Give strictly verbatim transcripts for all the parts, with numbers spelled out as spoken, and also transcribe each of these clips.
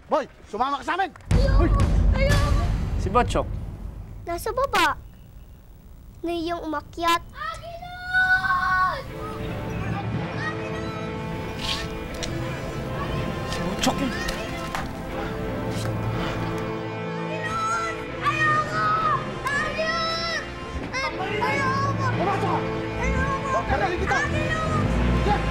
Boy, sumama ka sa amin! Ayoko! Ayoko! Si Botchok? Nasa baba. Ngayon umakyat. Aguiluz! Si Botchok yun. Aguiluz! Ayoko! Aguiluz! Ayoko! Pumasok ka! Ayoko! Karalin kita! Aguiluz! Yan!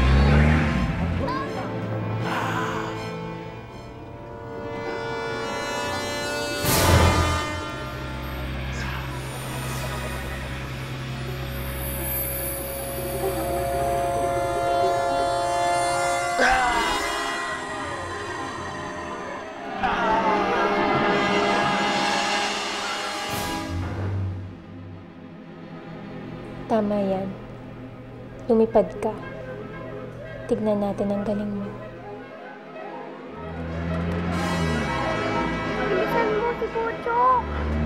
Tama yan. Lumipad ka. Tignan natin ang galing mo. Bilisan mo si Botchok!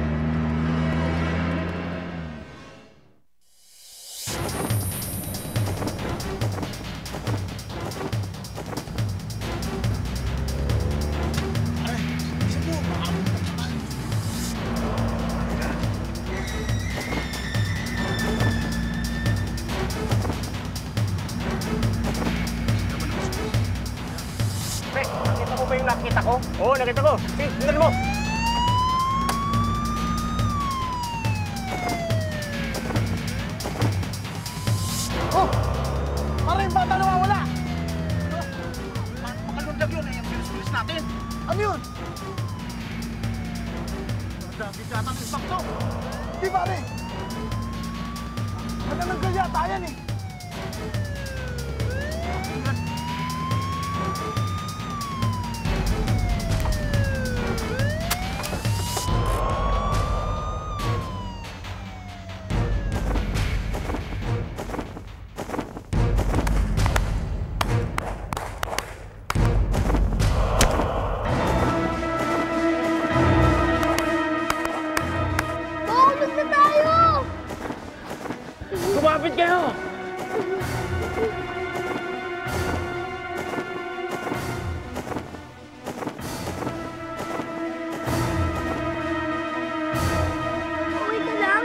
Nakita ko? Oo, nakita ko. Sige, sundan mo. Oh! Parang yung bata nawawala! Makalundag yun eh, yung bilis-bilis natin. Ano yun? Madami ka ng impacto. Di pare! Manananggal yata yan eh. Lumapit kayo! Okay ka lang?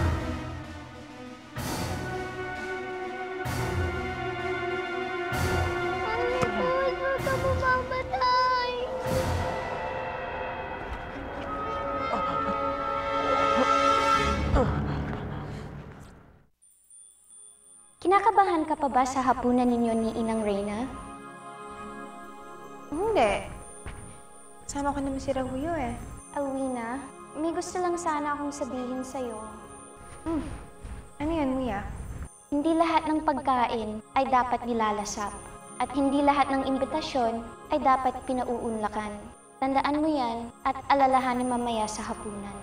Mami, huwag mo ka mamamatay! Kinakabahan ka pa ba sa hapunan ninyo ni Inang Reyna? Hindi. Sama ko naman si Raguyo eh. Alwina, may gusto lang sana akong sabihin sa'yo. Hmm. Ano yan, Mia? Hindi lahat ng pagkain ay dapat nilalasap. At hindi lahat ng imbitasyon ay dapat pinauunlakan. Tandaan mo yan at alalahanin mamaya sa hapunan.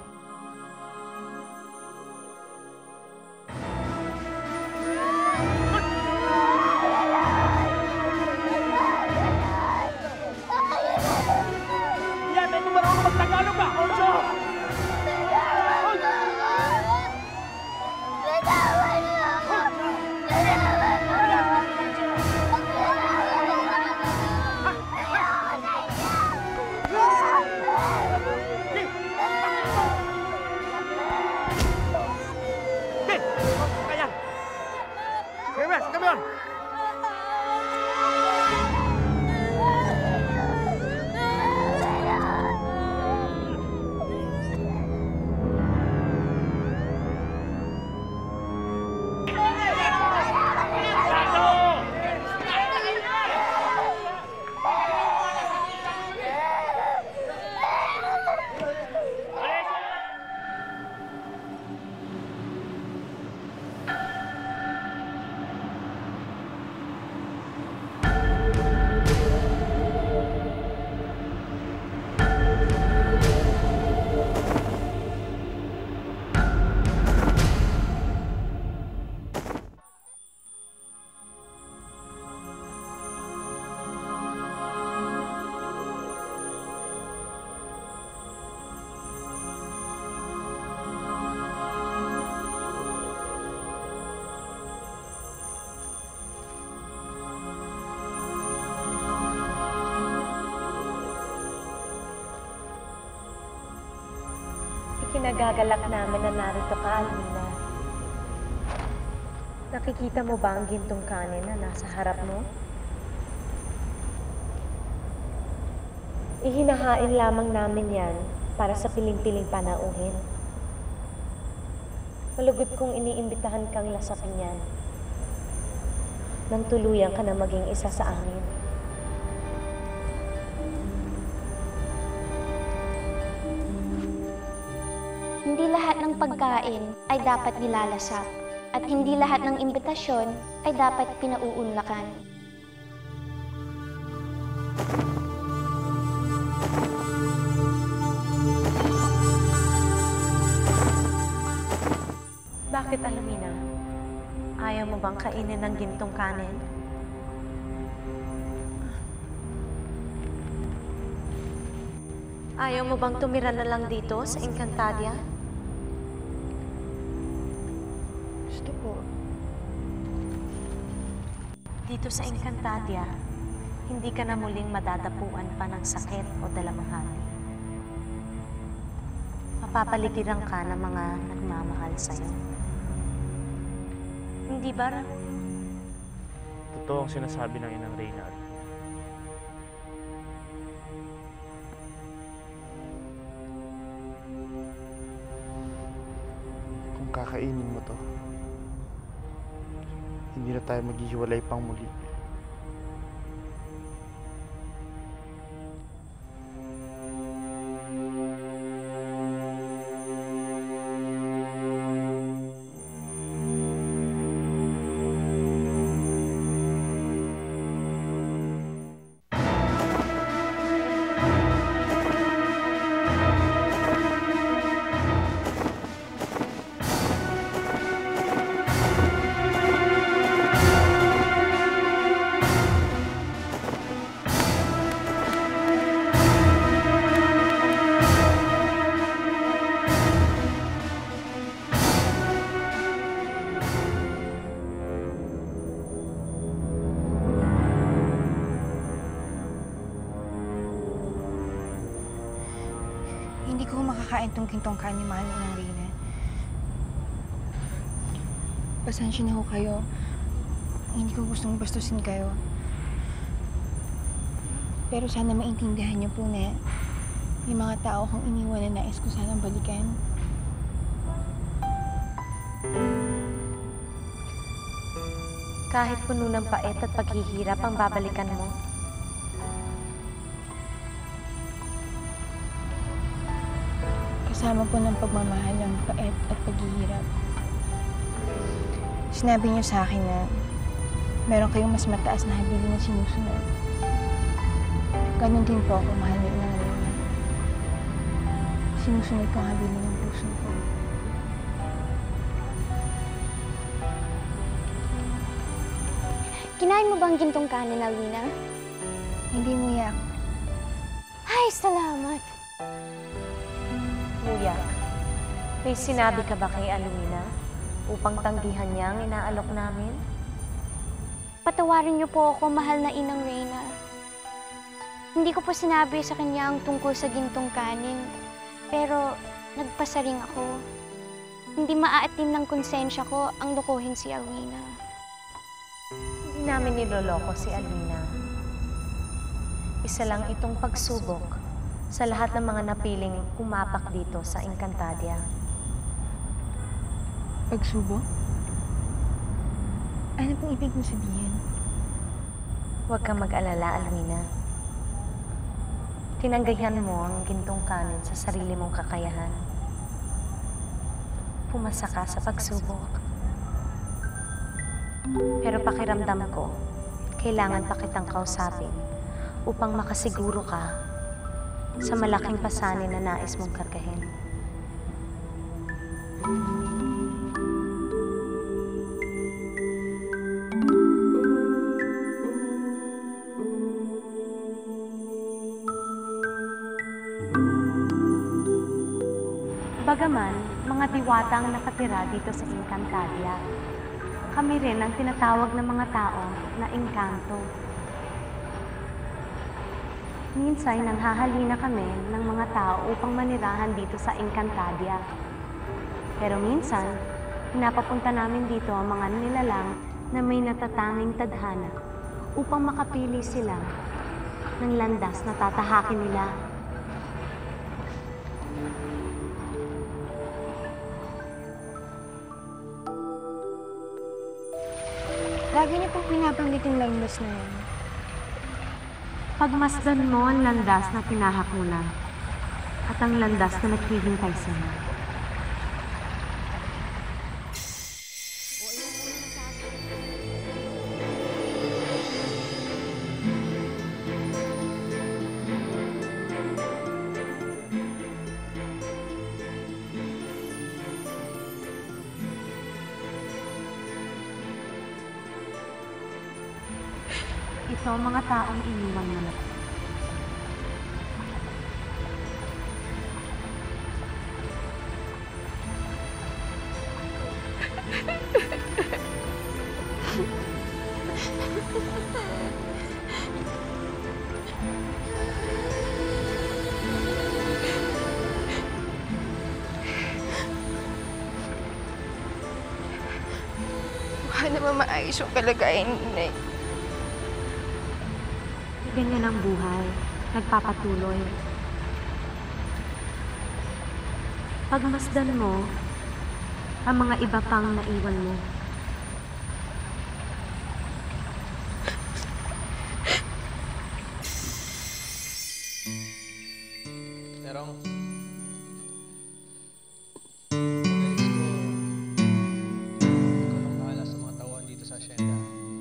Pinagagalak namin na narito ka, Alwina. Nakikita mo ba ang gintong kanin na nasa harap mo? Ihinahain lamang namin yan para sa piling-piling panauhin. Malugod kong iniimbitahan kang lasapin yan. Nang tuluyan ka na maging isa sa amin. Hindi lahat ng pagkain ay dapat nilalasap, at hindi lahat ng imbitasyon ay dapat pinauunlakan. Bakit, Alwina? Ayaw mo bang kainin ng gintong kanin? Ayaw mo bang tumira na lang dito sa Encantadia? Gusto ko. Dito sa Encantadia, hindi ka na muling madadapuan pa ng sakit o dalamhati. Mapapaligiran ka ng mga nagmamahal sa'yo. Hindi ba, Ra? Totoo ang sinasabi ng inang Reyna. Kung kakainin mo to, hindi na tayo maghihiwalay pang muli. Hindi ko makakain tong gintong kanin, mahal ng Reyna. Pasensya na ho kayo. Hindi ko gustong bastusin kayo. Pero sana maintindihan niyo po na may mga tao kong iniwan na nais ko sanang balikan. Kahit puno ng pait at paghihirap ang babalikan mo. Kasama po ng pagmamahal ng pait at paghihirap. Sinabi niyo sa akin na meron kayong mas mataas na habilin na sinusunod. Ganon din po ako, mahal ng inang Reyna. Sinusunod ko ang habilin ng puso ko. Kinain mo ba ang gintong kanin, Alwina? Hindi mo yak. Ay, salamat! Kuya, may sinabi ka ba kay Alwina upang tanggihan niya ang inaalok namin? Patawarin niyo po ako, mahal na inang Reyna. Hindi ko po sinabi sa kanya ang tungkol sa gintong kanin, pero nagpasaring ako. Hindi maaatim ng konsensya ko ang lukuhin si Alwina. Hindi namin niloloko si Alwina. Isa lang itong pagsubok sa lahat ng mga napiling pumapak dito sa Encantadia. Pagsubok? Ano pong ibig mo sabihin? Huwag kang mag-alala, Alwina. Tinanggihan mo ang gintong kanin sa sarili mong kakayahan. Pumasa ka sa pagsubok. Pero pakiramdam ko, kailangan pa kitang kausapin upang makasiguro ka sa malaking pasanin na nais mong kargahin. Bagaman, mga diwata ang nakatira dito sa Encantadia, kami rin ang tinatawag ng mga tao na engkanto. Minsan, nanghahalina kami ng mga tao upang manirahan dito sa Encantadia. Pero minsan, pinapapunta namin dito ang mga nilalang na may natatanging tadhana upang makapili sila ng landas na tatahakin nila. Lagi niyo pong pinabanggit yung landas na yan. Pagmasdan mo ang landas na tinahak mo na at ang landas na naghihintay sa'yo. Ito ang mga taong iniwan mo na. Mukha naman maayos yung kalagayan ni Inay. Ganyan ang buhay. Nagpapatuloy. Pagmasdan mo ang mga iba pang naiwan mo. Terong, magalis ko, ikaw lang bahala sa mga tauhan dito sa asyenda.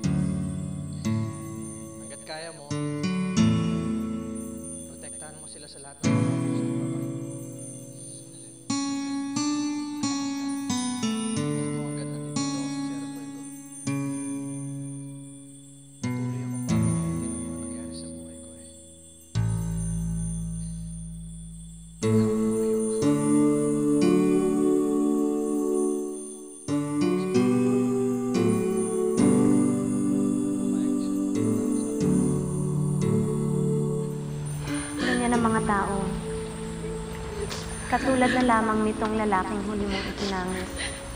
Hanggat kaya mo, protektahan mo sila sa lahat ng mga gusto ng babae. Alam mo, hanggat nandito ako sa Sierra Fuego, patuloy akong papagutin ang mga nangyari sa buhay ko eh. Ganyan ang mga tao. Katulad na lamang nitong lalaking huli mong itinangis.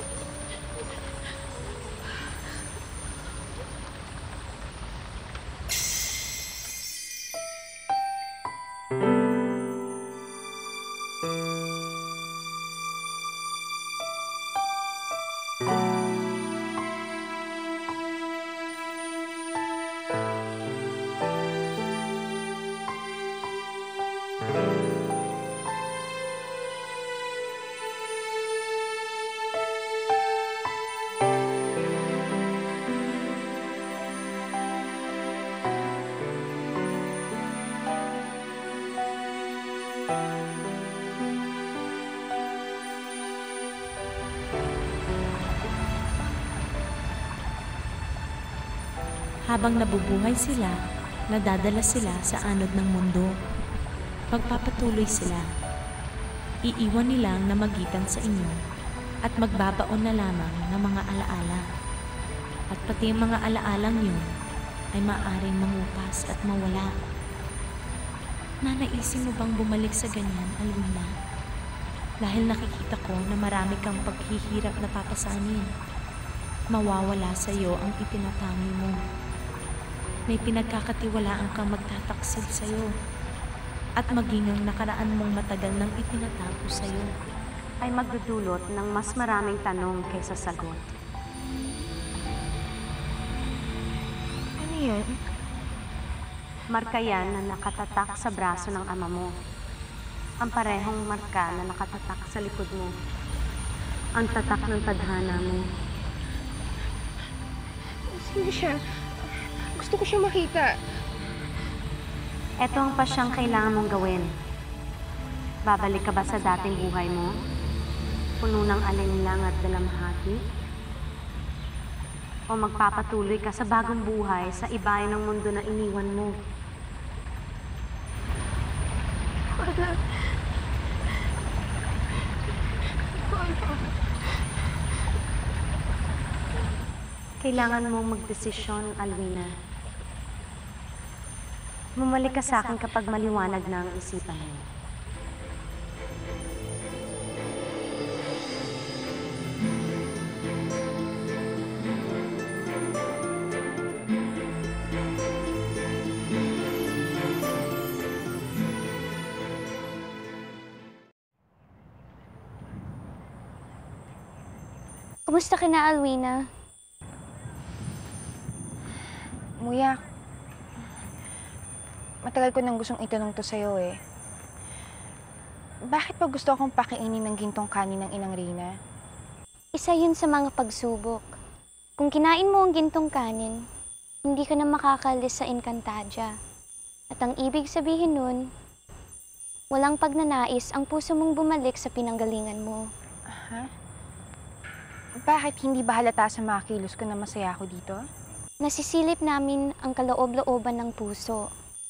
Habang nabubuhay sila, nadadala sila sa anod ng mundo. Magpapatuloy sila. Iiwan nilang namagitan sa inyo at magbabaon na lamang ng mga alaala. At pati ang mga alaalang yun ay maaaring mangupas at mawala. Nanaisin mo bang bumalik sa ganyan, Alwina? Dahil nakikita ko na marami kang paghihirap na papasanin. Mawawala sa iyo ang itinatangi mo. May pinagkakatiwalaan kang magtataksil sa iyo. At maging ang nakaraan mong matagal nang itinatago sa iyo Ay magdudulot ng mas maraming tanong kaysa sagot. Ano yan? Marka yan na nakatatak sa braso ng ama mo. Ang parehong marka na nakatatak sa likod mo. Ang tatak ng tadhana mo. Sino siya? Gusto ko siya makita. Ito ang pasyang kailangan mong gawin. Babalik ka ba sa dating buhay mo? Puno ng alinlang at dalamhati? O magpapatuloy ka sa bagong buhay sa ibayan ng mundo na iniwan mo? Wala. Wala. Kailangan mong magdesisyon, Alwina. Bumalik ka sa akin kapag maliwanag na ang isipan mo. Kumusta ka na, Alwina? Muya, matagal ko nang gustong itanong to sa'yo eh. Bakit pa gusto akong pakainin ng gintong kanin ng inang Reyna? Isa yun sa mga pagsubok. Kung kinain mo ang gintong kanin, hindi ka na makakalis sa Encantadia. At ang ibig sabihin nun, walang pagnanais ang puso mong bumalik sa pinanggalingan mo. Ha? Bakit hindi ba halata sa mga kilos ko na masaya ako dito? Nasisilip namin ang kaloob-looban ng puso.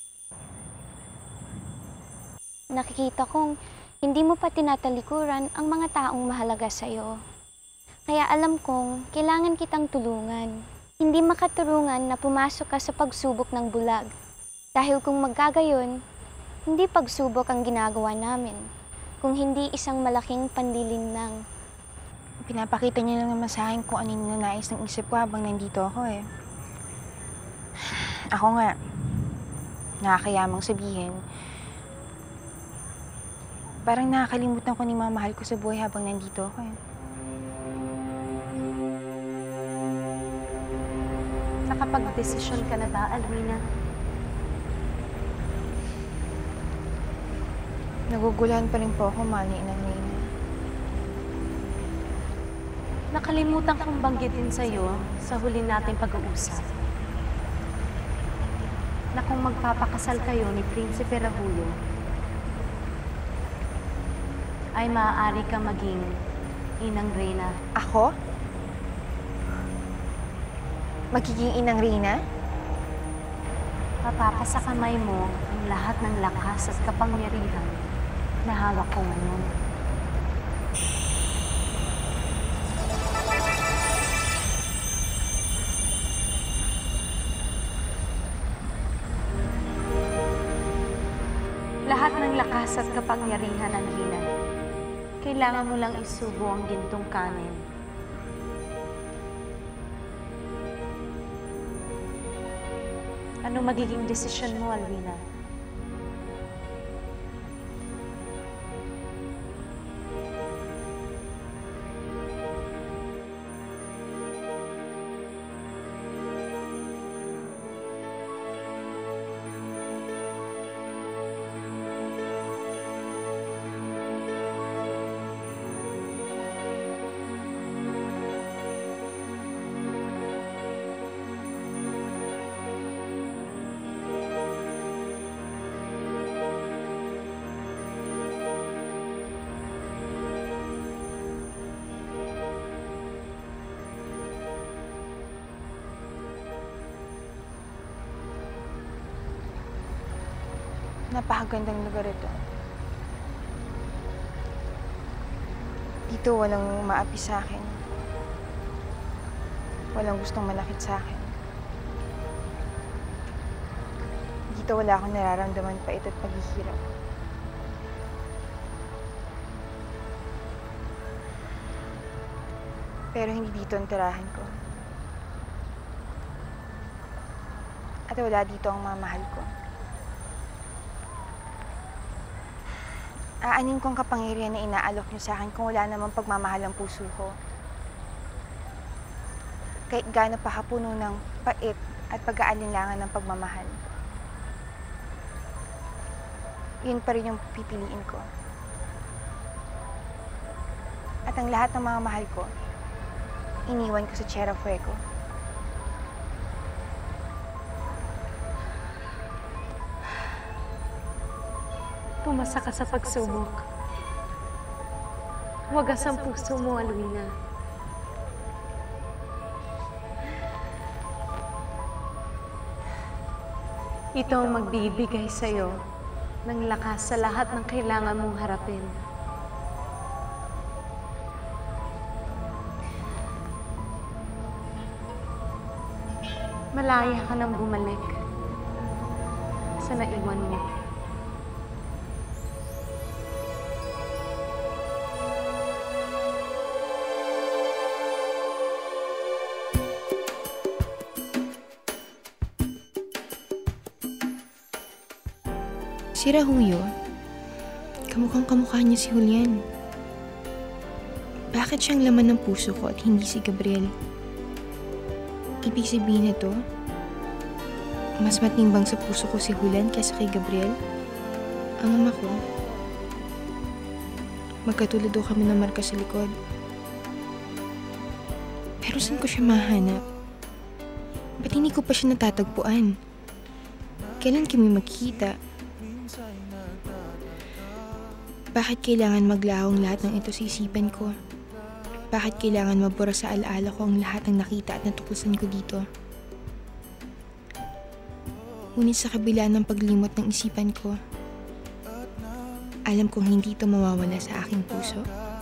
Nakikita kong hindi mo pa tinatalikuran ang mga taong mahalaga sa'yo. Kaya alam kong kailangan kitang tulungan. Hindi makaturungan na pumasok ka sa pagsubok ng bulag. Dahil kung magkagayon, hindi pagsubok ang ginagawa namin, kung hindi isang malaking panlilinlang. Pinapakita niya lang naman sa akin kung ano yung nanais ng isip ko habang nandito ako eh. Ako nga, nakakayamang sabihin, parang nakakalimutan ko ni mamahal ko sa buhay habang nandito ako eh. Nakapag-desisyon ka na ba, Alwina? Naguguluhan pa rin po ako, mahal ni inang Reyna. Nakalimutan kong banggitin sa'yo sa huli nating pag-uusap na kung magpapakasal kayo ni Prinsipe Rahulo, ay maaari kang maging inang Reyna. Ako? Magiging inang Reyna? Mapapasa kamay mo ang lahat ng lakas at kapangyarihan na hawak ko ngayon. Lahat ng lakas at kapangyarihan ng Mina. Kailangan mo lang isubo ang gintong kanin. Ano magiging desisyon mo, Alwina? Napakagandang lugar ito. Dito walang maapi sa akin. Walang gustong malakit sa akin. Dito wala akong nararamdaman pait at paghihirap. Pero hindi dito ang tirahan ko. At wala dito ang mamahal ko. Aanin kong kapangyarihan na inaalok niyo sa akin kung wala namang pagmamahal ang puso ko. Kahit gaano pa kapuno ng pait at pag-aalinlangan ng pagmamahal. Yun pa rin yung pipiliin ko. At ang lahat ng mga mahal ko, iniwan ko sa Tierra Fuego. Pumasa ka sa pagsubok. Wagas ang puso mo, Alwina. Ito ang magbibigay sa'yo ng lakas sa lahat ng kailangan mong harapin. Malaya ka nang bumalik sa naiwan mo. Si Rahuyo, kamukhang kamukha niya si Julian. Bakit siyang laman ng puso ko at hindi si Gabriel? Ibig sabihin nito, mas matimbang sa puso ko si Julian kaysa kay Gabriel? Ang ama ko, magkatulad daw kami ng marka sa likod. Pero saan ko siya mahanap? Ba't hindi ko pa siya natatagpuan? Kailan kami magkikita? Bakit kailangan maglahong lahat ng ito sa isipan ko? Bakit kailangan mabura sa alaala ko ang lahat ng nakita at natuklasan ko dito? Ngunit sa kabila ng paglimot ng isipan ko, alam kong hindi ito mawawala sa aking puso.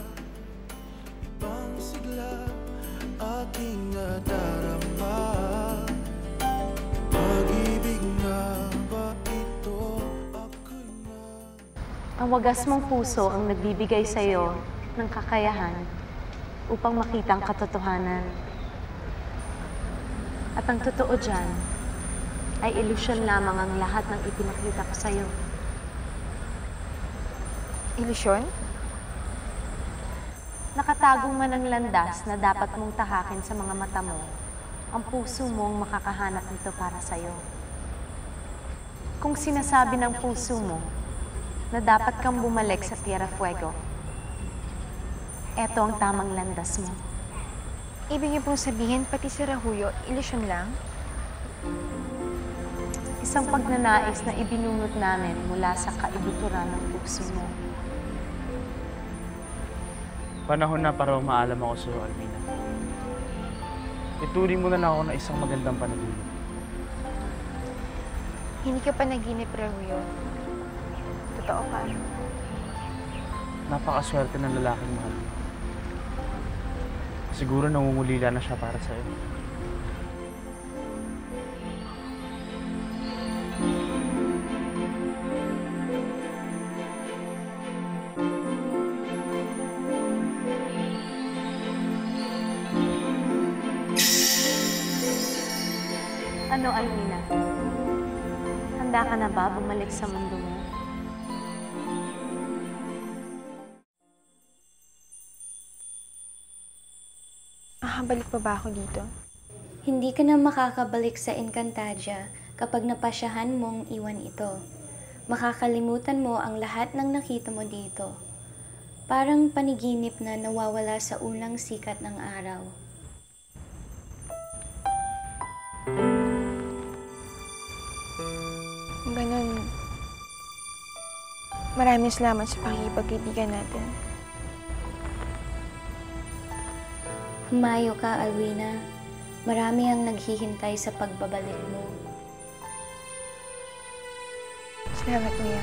Ang wagas mong puso ang nagbibigay sa iyo ng kakayahan upang makita ang katotohanan. At ang totoo dyan ay ilusyon lamang ang lahat ng ipinakita ko sa iyo. Ilusyon? Nakatagong man ang landas na dapat mong tahakin sa mga mata mo, ang puso mong makakahanap nito para sa iyo. Kung sinasabi ng puso mo na dapat kang bumalik sa Tierra Fuego, eto ang tamang landas mo. Ibig niyo pong sabihin, pati si Rahuyo, ilusyon lang? Isang pagnanais na ibinunot namin mula sa kaibuturan ng puso mo. Panahon na para umaalam ako sa iyo, Alwina. Ituring mo na lang ako na isang magandang panaginip. Hindi ka pa naginip, Rahuyo. Totoo ka. Napakaswerte ng lalaking mahal mo. Siguro nangungulila na siya para sa'yo. Ano, Alwina? Handa ka na ba bumalik sa mundo mo? Makakabalik pa ba ako dito? Hindi ka na makakabalik sa Encantadia kapag napasyahan mong iwan ito. Makakalimutan mo ang lahat ng nakita mo dito. Parang paniginip na nawawala sa unang sikat ng araw. Ganun. Maraming salamat sa pakikipagkaibigan natin. Humayo ka, Alwina. Marami ang naghihintay sa pagbabalik mo. Salamat, Mia.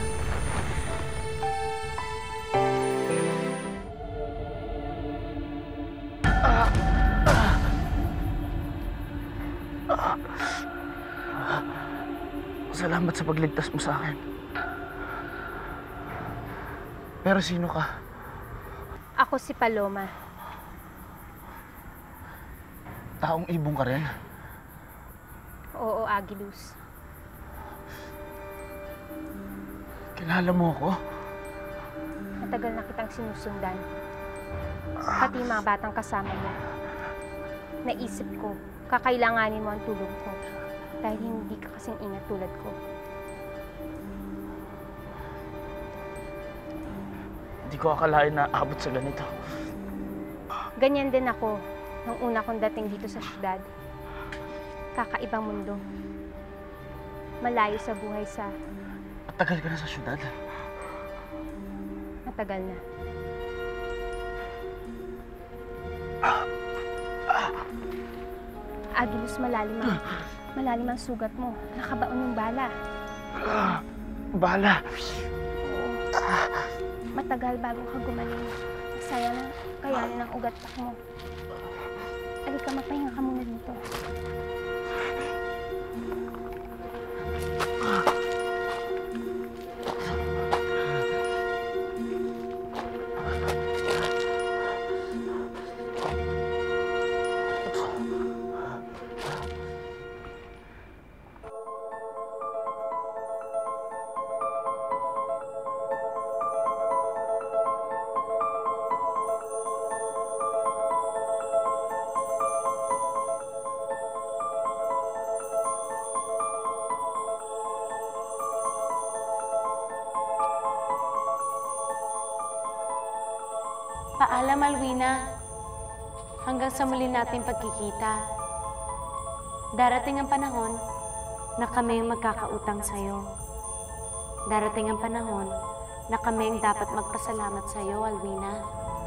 Salamat sa pagligtas mo sa akin. Pero sino ka? Ako si Paloma. Taong ibong ka rin? Oo, Aguiluz. Kilala mo ako? Matagal na kitang sinusundan. Pati mga batang kasama mo. Naisip ko, kakailanganin mo ang tulong ko. Dahil hindi ka kasing ingat tulad ko. Hindi ko akalain na abot sa ganito. Ganyan din ako nung una kong dating dito sa syudad. Kakaibang mundo. Malayo sa buhay sa... Matagal ka na sa syudad? Matagal na. Aguiluz, malalim ang... Malalim ang sugat mo. Nakabaon yung bala. Bala? Oo. Matagal bago ka gumaling. Masaya na kayanin ang ugat mo. Alika, magpahinga ka muna dito. Paalam, Alwina. Hanggang sa muli nating pagkikita. Darating ang panahon na kami ang magkakautang sa'yo. Darating ang panahon na kami ang dapat magpasalamat sa'yo, Alwina.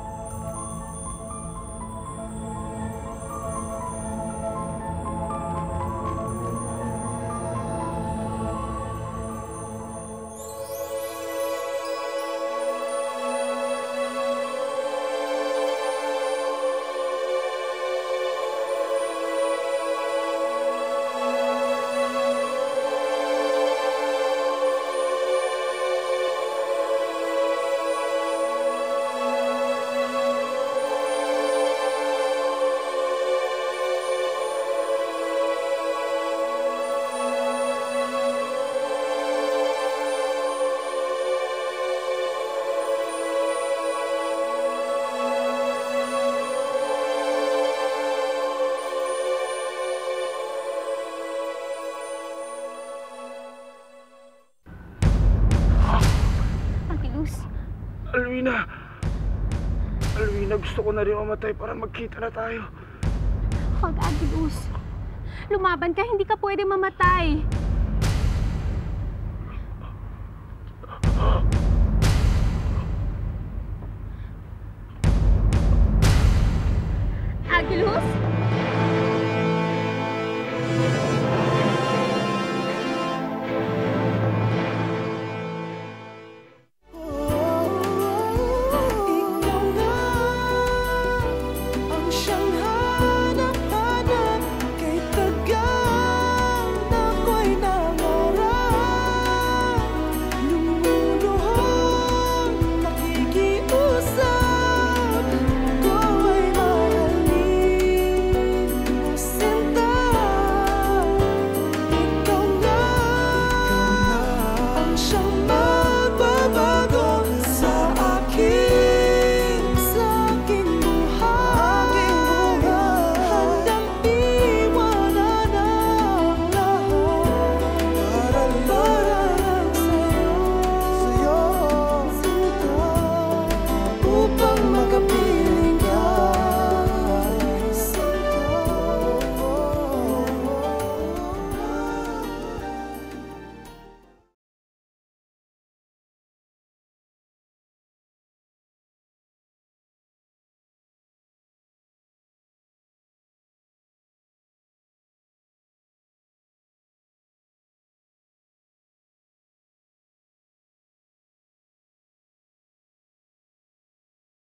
Alwina! Alwina, gusto ko na rin mamatay para magkita na tayo. Huwag, Aguiluz. Lumaban ka, hindi ka pwede mamatay.